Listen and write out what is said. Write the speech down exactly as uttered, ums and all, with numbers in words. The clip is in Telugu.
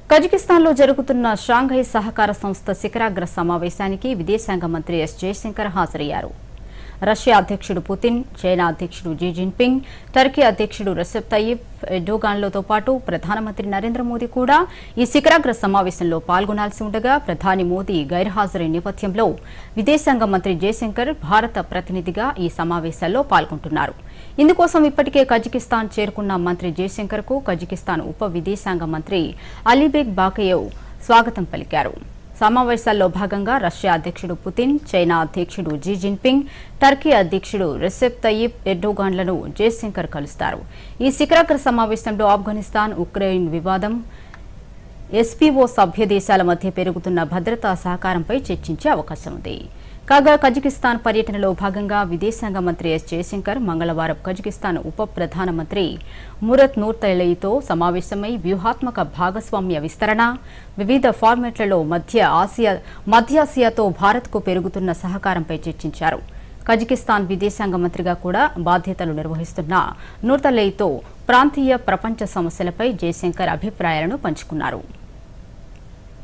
కజకిస్తాన్లో జరుగుతున్న షాంఘై సహకార సంస్థ శిఖరాగ్ర సమావేశానికి విదేశాంగ మంత్రి ఎస్ జయశంకర్ హాజరయ్యారు. రష్యా అధ్యక్షుడు పుతిన్, చైనా అధ్యక్షుడు జీ జిన్పింగ్, టర్కీ అధ్యక్షుడు రెసెప్ తయ్యిప్ ఎర్డోగాన్లతో పాటు ప్రధానమంత్రి నరేంద్ర మోదీ కూడా ఈ శిఖరాగ్ర సమావేశంలో పాల్గొనాల్సి ఉండగా ప్రధాని మోదీ గైర్హాజరైన నేపథ్యంలో విదేశాంగ మంత్రి జయశంకర్ భారత ప్రతినిధిగా ఈ సమావేశాల్లో పాల్గొంటున్నారు. ఇందుకోసం ఇప్పటికే కజకిస్తాన్ చేరుకున్న మంత్రి జయశంకర్ కు కజకిస్తాన్ ఉప విదేశాంగ మంత్రి అలీబేగ్ బాకయేవ్ స్వాగతం పలికారు. సమావేశాల్లో భాగంగా రష్యా అధ్యక్షుడు పుతిన్, చైనా అధ్యక్షుడు జీ జిన్పింగ్, టర్కీ అధ్యక్షుడు రెసెప్ తయ్యిప్ ఎర్డోగాన్లను జయశంకర్ కలుస్తారు. ఈ శిఖరాగ్ర సమావేశంలో ఆఫ్ఘనిస్తాన్, ఉక్రెయిన్ వివాదం, ఎస్పీఓ సభ్య దేశాల మధ్య పెరుగుతున్న భద్రతా సహకారంపై చర్చించే అవకాశం ఉంది. కాగా కజకిస్తాన్ పర్యటనలో భాగంగా విదేశాంగ మంత్రి ఎస్ జయశంకర్ మంగళవారం కజకిస్తాన్ ఉప ప్రధానమంత్రి మురత్ నూర్తైలయితో సమావేశమై వ్యూహాత్మక భాగస్వామ్య విస్తరణ, వివిధ ఫార్మాట్లలో మధ్య ఆసియా మధ్యాసియాతో భారత్కు పెరుగుతున్న సహకారంపై చర్చించారు. కజకిస్తాన్ విదేశాంగ మంత్రిగా కూడా బాధ్యతలు నిర్వహిస్తున్న నూర్తైలయితో ప్రాంతీయ ప్రపంచ సమస్యలపై జయశంకర్ అభిప్రాయాలను పంచుకున్నారు.